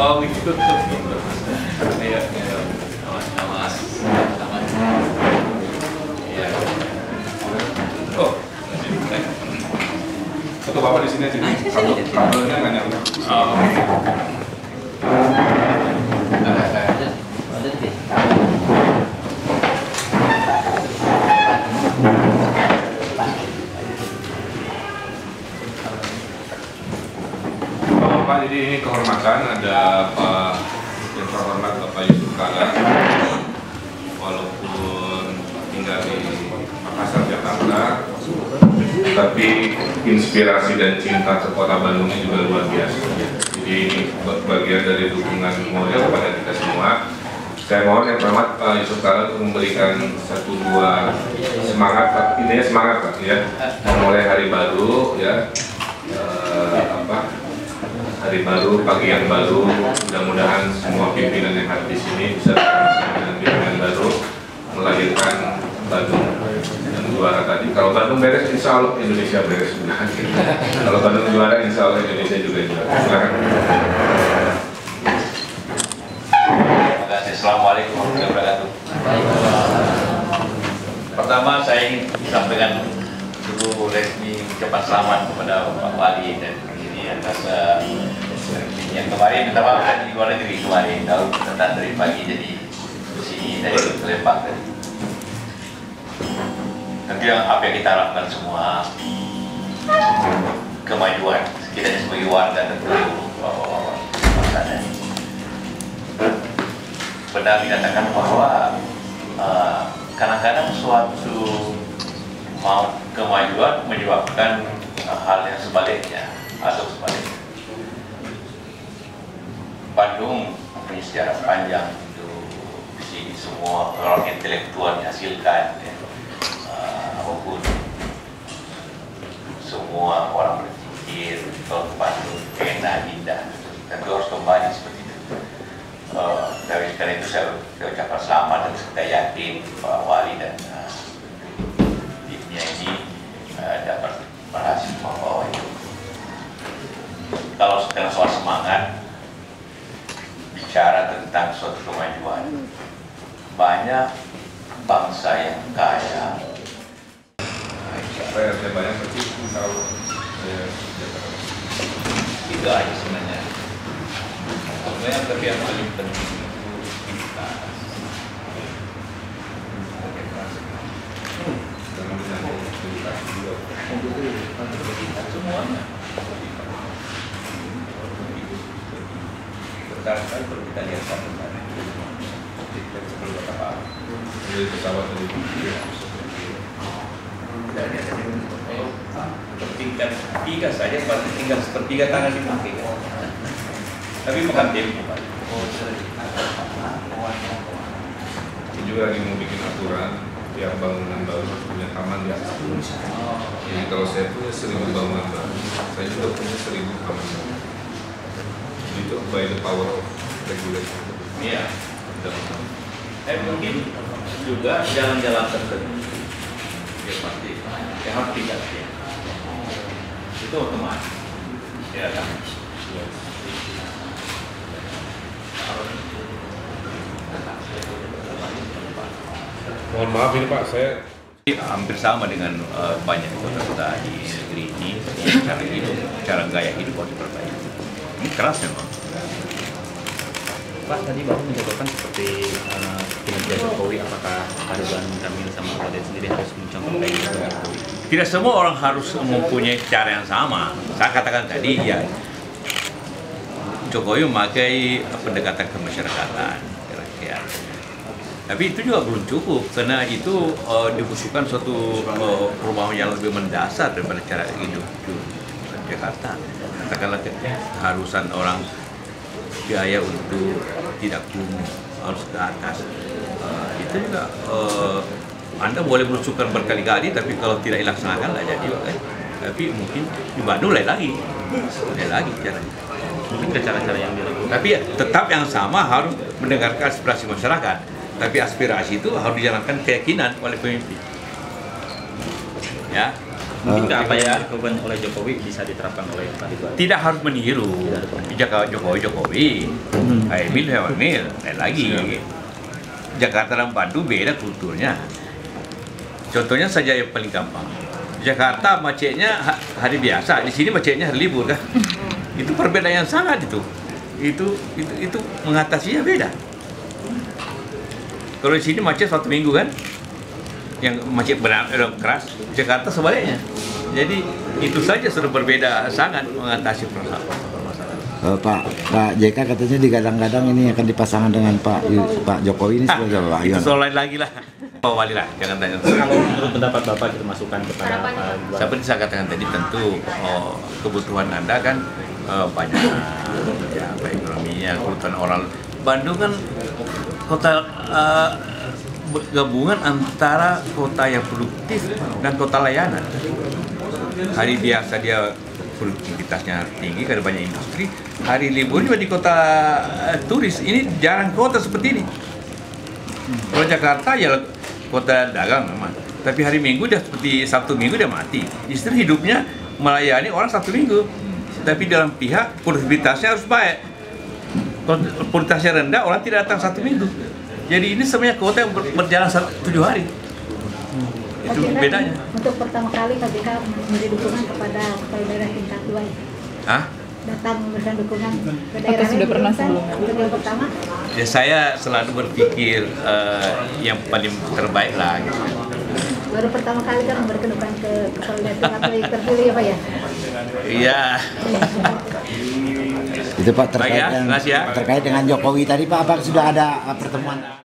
Oh gitu. Iya, iya. Sama-sama. Sama. Iya. Oh. Foto Bapak di sini aja. Kabelnya nggak nyampe. Oh. Pak, jadi ini kehormatan ada Pak yang terhormat Bapak Yusuf Kalla, walaupun tinggal di Makassar, Jakarta, tapi inspirasi dan cinta ke kota Bandungnya juga luar biasa. Jadi ini bagian dari dukungan moral kepada kita semua. Saya mohon yang terhormat Pak Yusuf Kalla untuk memberikan satu dua semangat, Pak. Intinya semangat, Pak, ya, memulai hari baru, ya. Hari baru, pagi yang baru, mudah-mudahan semua pimpinan yang hadir di sini bisa dengan pimpinan baru melahirkan Bandung yang juara tadi. Kalau Bandung beres, insya Allah Indonesia beres juga. Kalau Bandung juara, insya Allah Indonesia juga juara. Silakan. Terima kasih. Assalamualaikum warahmatullahi wabarakatuh. Pertama saya ingin sampaikan dulu resmi ucapan selamat kepada Pak Wali dan ini atas yang kemarin minta maaf kan di luar negeri kemarin tahu datang dari pagi jadi sini dari Lembang tadi. Tentu yang apa yang kita harapkan semua kemajuan kita sebagai warga tentu bangsa ini. Benar dikatakan bahwa kadang-kadang suatu mau kemajuan menyebabkan hal yang sebaliknya atau sebaliknya. Bandung punya sejarah panjang itu di sini semua orang intelektual dihasilkan, ya. Maupun semua orang berpikir kalau Bandung enak indah, tapi harus kembali seperti itu. Dari karena itu saya ucapkan selamat dan saya yakin Pak Wali dan timnya ini dapat berhasil membawa itu. Kalau sekarang soal semangat, bicara tentang suatu kemajuan, banyak bangsa yang kaya. Saya banyak berarti kalau Itu aja sebenarnya. Sebenarnya tapi yang paling penting itu kita semuanya. Berkali-kali kalau kita lihat satu kali kita sebelum apa dari pesawat tadi. Tingkat 3 saja pasti tinggal sepertiga tangan dipakai kan? Tapi makan tempo Pak. Ini juga lagi mau bikin aturan tiap bangunan baru harus punya taman di atas. Jadi kalau saya punya 1000 bangunan baru, saya juga punya 1000 taman baru. Itu by the power of regulation. Iya. Mungkin juga jalan-jalan tertentu ya pasti yang harus diganti. Itu otomatis. Ya kan? Mohon maaf ini Pak, saya hampir sama dengan banyak kota-kota di negeri ini, cara hidup, cara gaya hidup harus diperbaiki. Ini keras memang. Pak, tadi Bapak mencontohkan seperti kinerja Jokowi, apakah Pak Ridwan Kamil sama Pak Ded sendiri harus mencontoh kayak gitu Jokowi? Tidak semua orang harus mempunyai cara yang sama. Saya katakan tadi ya, Jokowi memakai pendekatan kemasyarakatan, kira-kira. Tapi itu juga belum cukup, karena itu dibutuhkan suatu perubahan yang lebih mendasar daripada cara hidup di Jakarta. Katakanlah keharusan orang biaya untuk tidak kumuh harus ke atas. Itu juga Anda boleh berusulkan berkali-kali, tapi kalau tidak dilaksanakan lah jadi. Tapi mungkin di Bandung lain lagi caranya. Mungkin ke cara-cara yang dilakukan. Tapi ya, tetap yang sama harus mendengarkan aspirasi masyarakat. Tapi aspirasi itu harus dijalankan keyakinan oleh pemimpin. Ya, Mungkin nggak apa ya dilakukan oleh Jokowi bisa diterapkan oleh Pak Ridwan? Tidak harus meniru Jokowi, Emil lain lagi. Jakarta dan Bandung beda kulturnya. Contohnya saja yang paling gampang. Jakarta macetnya hari biasa, di sini macetnya hari libur kan. Itu perbedaan yang sangat itu. Itu mengatasinya beda. Kalau di sini macet 1 minggu kan, yang macet benar keras. Jakarta sebaliknya. Jadi itu saja sudah berbeda sangat mengatasi permasalahan. Pak JK katanya digadang-gadang ini akan dipasangkan dengan Pak Jokowi ini sebagai Pak Itu soal lain lagi lah. Pak Wali lah, jangan tanya. Kalau menurut pendapat Bapak kita masukkan kepada Pak Ridwan. Seperti saya katakan tadi, tentu kebutuhan Anda kan banyak, ya, apa ekonominya, kebutuhan orang. Bandung kan kota gabungan antara kota yang produktif dan kota layanan. Hari biasa dia produktivitasnya tinggi karena banyak industri. Hari libur juga di kota turis. Ini jarang kota seperti ini. Kalau Jakarta ya kota dagang memang. Tapi hari Minggu dia seperti Sabtu Minggu dia mati. Justru hidupnya melayani orang Sabtu Minggu. Tapi dalam pihak produktivitasnya harus baik. Kalau produktivitasnya rendah, orang tidak datang Sabtu Minggu. Jadi ini sebenarnya kota yang berjalan 7 hari. Itu bedanya. Untuk pertama kali Pak JK memberi dukungan kepada kepala daerah tingkat 2. Hah? Datang memberikan dukungan ke daerah sudah pernah sebelumnya? untuk yang pertama. Ya saya selalu berpikir yang paling terbaik lah. Gitu. Baru pertama kali kan memberikan dukungan ke kepala daerah tingkat 2 yang terpilih ya Pak ya? Iya. Itu Pak Baik ya, terkait terkait dengan Jokowi tadi Pak, apa sudah ada pertemuan?